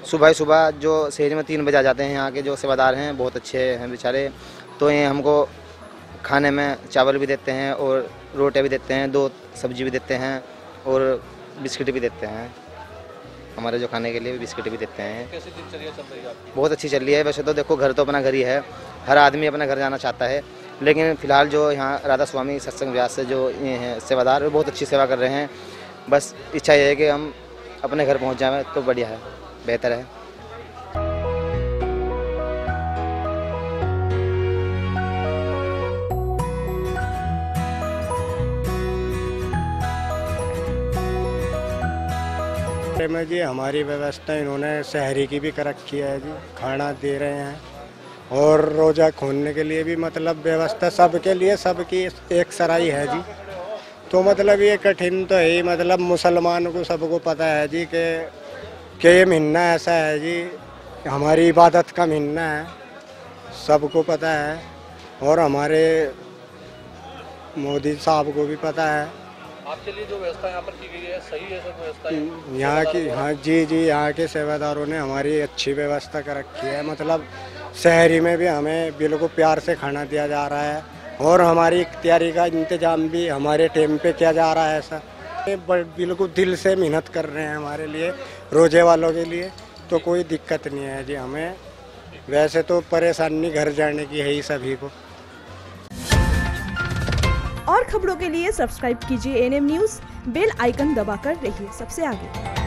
सुबह सुबह जो शहर में 3 बजे आ जाते हैं। यहाँ के जो सेवादार हैं बहुत अच्छे हैं बेचारे। तो ये हमको खाने में चावल भी देते हैं और रोटियाँ भी देते हैं, 2 सब्जी भी देते हैं और बिस्किट भी देते हैं। हमारे जो खाने के लिए बिस्किट भी देते हैं। कैसी दिनचर्या चल रही है आपकी? बहुत अच्छी चल रही है। वैसे तो देखो घर तो अपना घर ही है, हर आदमी अपना घर जाना चाहता है, लेकिन फ़िलहाल जो यहाँ राधा स्वामी सत्संग व्यास से जो ये हैं सेवादार, वो बहुत अच्छी सेवा कर रहे हैं। बस इच्छा ये है कि हम अपने घर पहुँच जाएँ तो बढ़िया है, बेहतर है। में जी हमारी व्यवस्था इन्होंने शहरी की भी कर रखी है जी, खाना दे रहे हैं और रोज़ा खोलने के लिए भी मतलब व्यवस्था सबके लिए सबकी एक सराई है जी। तो मतलब ये कठिन तो है ही, मतलब मुसलमान को सबको पता है जी कि ये महीना ऐसा है जी, हमारी इबादत का महीना है, सबको पता है और हमारे मोदी साहब को भी पता है। आपके लिए जो व्यवस्था यहाँ पर की गई है सही है सब व्यवस्था? यहाँ की, हाँ जी जी, यहाँ के सेवादारों ने हमारी अच्छी व्यवस्था कर रखी है। मतलब शहरी में भी हमें बिल्कुल प्यार से खाना दिया जा रहा है और हमारी इख्तियारी का इंतजाम भी हमारे टाइम पे किया जा रहा है। ऐसा बिल्कुल दिल से मेहनत कर रहे हैं हमारे लिए, रोजे वालों के लिए, तो कोई दिक्कत नहीं है जी हमें। वैसे तो परेशानी घर जाने की है ही सभी को। और खबरों के लिए सब्सक्राइब कीजिए एएनएम न्यूज़, बेल आइकन दबाकर रहिए सबसे आगे।